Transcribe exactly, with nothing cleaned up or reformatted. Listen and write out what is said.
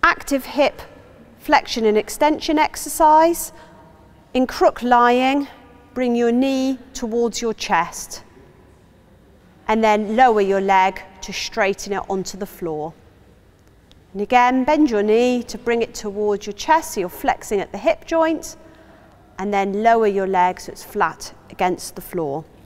active hip flexion and extension exercise. In crook lying, bring your knee towards your chest and then lower your leg to straighten it onto the floor. And again, bend your knee to bring it towards your chest, so you're flexing at the hip joint, and then lower your leg so it's flat against the floor.